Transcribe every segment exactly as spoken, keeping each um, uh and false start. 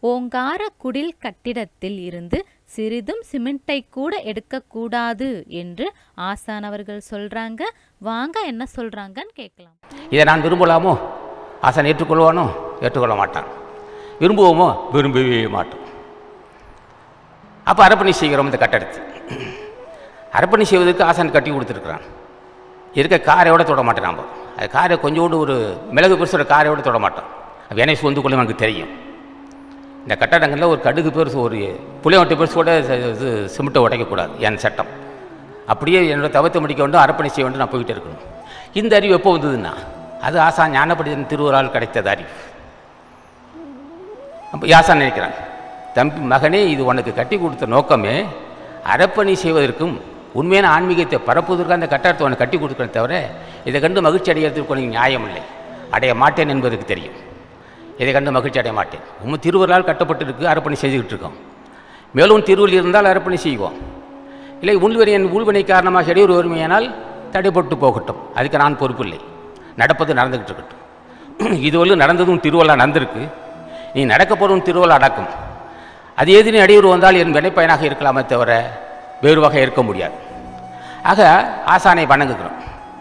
ஓங்காரக்குடில் கட்டிடத்தில் இருந்து சிறிதும் சிமெண்டை கூட எடுக்கக்கூடாது என்று ஆசான் அவர்கள் சொல்றாங்க. வாங்க என்ன சொல்றாங்கன்னு கேட்கலாம். இதை நான் விரும்பலாமோ? ஆசான் ஏற்றுக்கொள்வானோ? ஏற்றுக்கொள்ள மாட்டான். விரும்புவோமோ? விரும்பவே மாட்டோம். அப்போ அரப்பணி செய்கிறோம். இந்த கட்டடத்தை அரப்பணி செய்வதற்கு ஆசான் கட்டி கொடுத்துருக்குறான். இருக்க காரையோட தொட மாட்டேன். நாம் அது காரை கொஞ்சோண்டு ஒரு மிளகு பெருசோட காரையோட தொட மாட்டோம். வினை சொந்து கொள்ள எனக்கு தெரியும். இந்த கட்டடங்களில் ஒரு கடுகு பெருசு ஒரு புளியவட்டை பெருசோட இது சிமெண்ட்டை உடைக்கக்கூடாது என் சட்டம். அப்படியே என்னோட தவத்தை முடிக்க வேண்டும், அரப்பணி செய்ய வேண்டும். நான் போய்கிட்டே இருக்கணும். இந்த அறிவு எப்போ வந்ததுன்னா அது ஆசான் ஞானப்படிதன் திருவரால் கிடைத்தது அறிவு. அப்போ ஆசான் நினைக்கிறான், தம்பி மகனே, இது உனக்கு கட்டி கொடுத்த நோக்கமே அரப்பணி செய்வதற்கும் உண்மையான ஆன்மீகத்தை பரப்புவதற்கு அந்த கட்டடத்தை உனக்கு கட்டி கொடுக்கணும். தவிர இதை கண்டு மகிழ்ச்சி அடைகிறதுக்கு உனக்கு நியாயம் இல்லை. அடைய மாட்டேன் என்பதற்கு தெரியும். இதை கண்டு மகிழ்ச்சி அடைய மாட்டேன். உண்மை திருவருளால் கட்டப்பட்டிருக்கு, அரப்பணி செய்துக்கிட்டு இருக்கோம். மேலும் திருவள்ளி இருந்தால் அரப்பணி செய்வோம். இல்லை உள்வினை என் உள்வினை காரணமாக இடையூறு வறுமையானால் தடைப்பட்டு போகட்டும். அதுக்கு நான் பொறுப்பு இல்லை. நடப்பது நடந்துக்கிட்டு இருக்கட்டும். இதுவரை நடந்ததும் திருவள்ளா நடந்திருக்கு. நீ நடக்கப்படும் திருவள்ளா அடக்கும். அது எதிரி இடையூறு வந்தால் என் வினைப்பயனாக இருக்கலாமே தவிர வேறு வகை இருக்க முடியாது. ஆக ஆசானை வணங்குகிறோம்.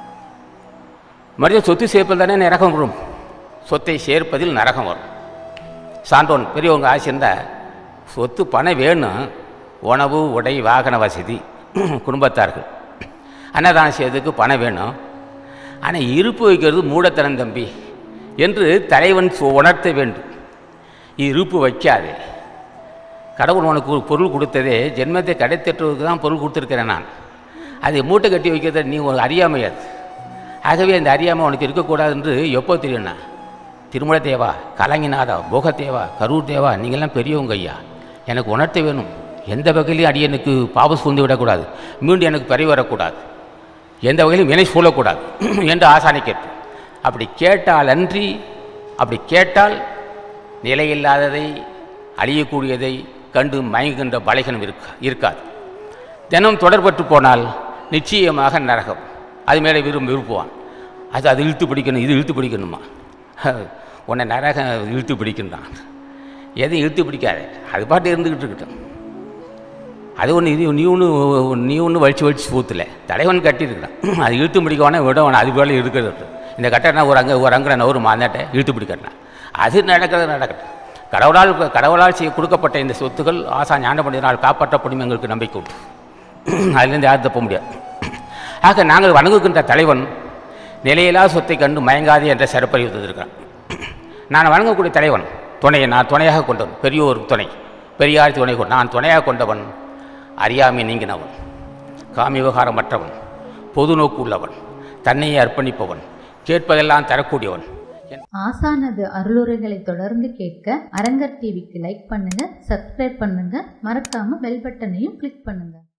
மறுபடியும் சொத்து சேர்ப்பது தானே நரகம் வரும். சொத்தை சேர்ப்பதில் நரகம் வரும். சான்றோன் பெரியவங்க ஆசிருந்தா சொத்து பணம் வேணும், உணவு உடை வாகன வசதி குடும்பத்தார்கள் அன்னதானம் செய்வதற்கு பணம் வேணும். ஆனால் இருப்பு வைக்கிறது மூடத்தனம் தம்பி என்று தலைவன் உணர்த்த வேண்டும். இருப்பு வைக்காது. கடவுள் உனக்கு பொருள் கொடுத்ததே ஜென்மத்தை கடைத்தட்டுவதற்கு தான் பொருள் கொடுத்துருக்கிறேன் நான். அதை மூட்டை கட்டி வைக்கிறத நீ ஒரு அறியாமையாது. ஆகவே அந்த அறியாமை உனக்கு இருக்கக்கூடாது என்று எப்போ தெரியும்னா, திருமல தேவா, கலங்கிநாதா, போகத்தேவா, கரூர் தேவா, நீங்கள்லாம் பெரியவங்க ஐயா, எனக்கு உணர்த்த வேணும். எந்த வகையிலையும் அடியனுக்கு பாவம் சூழ்ந்து விடக்கூடாது, மீண்டும் எனக்கு பறி வரக்கூடாது, எந்த வகையிலும் வினை சூழக்கூடாது என்று ஆசானை கேட்போம். அப்படி கேட்டால் அன்றி அப்படி கேட்டால் நிலையில்லாததை அழியக்கூடியதை கண்டு மயங்குகின்ற பலைகனம் இருக்க இருக்காது. தினம் தொடர்பட்டு போனால் நிச்சயமாக நரகம். அது மேலே விரும்ப விரும்புவான். அது அது இழுத்து பிடிக்கணும், இது இழுத்து பிடிக்கணுமா? உன்னை நரகம் இழுத்து பிடிக்கின்றான். எதையும் இழுத்து பிடிக்காது, அது பாட்டு இருந்துக்கிட்டு இருக்கட்டும். அது ஒன்று இது நீ ஒன்று நீ ஒன்று வலிச்சு வலிச்சு பூத்தில் தலைவன் கட்டியிருக்கிறான். அது இழுத்து பிடிக்கவானே விடவன அது போல இருக்கிறது. இந்த கட்டணா ஒரு அங்கே ஒரு அங்கே ஒரு மாந்தாட்டை இழுத்து பிடிக்கணும். அது நடக்கிறது நடக்கட்டும். கடவுளால் கடவுளால் செய்ய கொடுக்கப்பட்ட இந்த சொத்துக்கள் ஆசா ஞானப்படினால் காப்பாற்றப்படும் எங்களுக்கு நம்பிக்கை உண்டு. அதுலேருந்து யாரும் தப்ப முடியாது. ஆக நாங்கள் வணங்குகின்ற தலைவன் நிலையில்லா சொத்தை கண்டு மயங்காதே என்ற சிறப்பறிவு இருக்கிறான். நான் வணங்கக்கூடிய தலைவன் துணையை நான் துணையாக கொண்டவன். பெரியோர் துணை, பெரியார் துணை கொண்டு நான் துணையாக கொண்டவன். அறியாமை நீங்கினவன், காமி விவகாரமற்றவன், பொது நோக்கு உள்ளவன், தன்னையே அர்ப்பணிப்பவன், கேட்பதெல்லாம் தரக்கூடியவன். ஆசானது அருளுரைகளை தொடர்ந்து கேட்க அரங்கர் டிவிக்கு லைக் பண்ணுங்க, சப்ஸ்கிரைப் பண்ணுங்க, மறக்காம பெல் பட்டனையும் கிளிக் பண்ணுங்க.